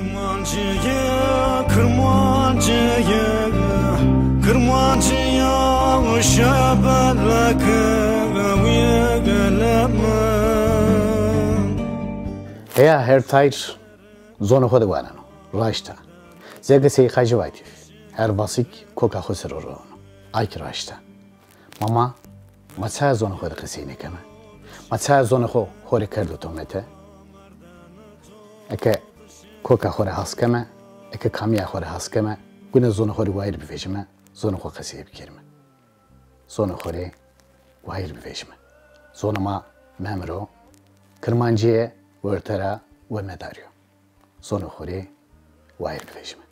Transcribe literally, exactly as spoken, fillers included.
Kırmancıya, kırmancıya, kırmancıya şabalakı هيا هر تاير زون خود وانانو راشتا زيغ سي خاجواتي هر باسيك كوكا خسرورو ايك راشتا ماما ما تسا زون خود قسيني كما ما تسا زون خو خوري كردو تومته اكا كوكا خوري هاسكما اكا كاميا خوري هاسكما كنا زون خوري واير بفيجما زون خو قسي بكرمه زون خوري واير بفيجما زون ما مامرو كرمانجيه ورترا ومداريو زون خوري واير بفيجما